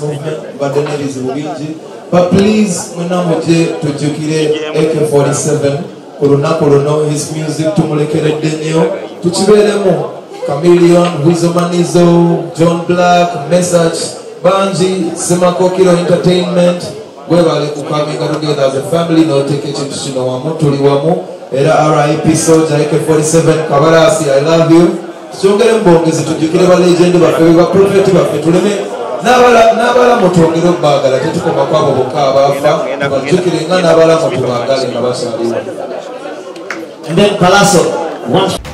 movement, but the name is Ubinji. But please, Munamuje to Jukire AK-47, Kurunakuruno, his music to Mulekere Denio, to Chiberemo, Chameleon, Wizomanizo, John Black, Message, Banji, Semakokiro Entertainment, Webale Kukamika together as a family, no take it to Shinowamu, Tuliwamu, Era RIP Soldier AK-47, Kabarasi, I love you. Songere mbongezi tujukire ba legend baffe ba prophet baffe tuleme nabala mutongero bagala tetukoma kwabo bokaba afa bajukire nga nabala mutubagale nga basaliwa. And then Palazzo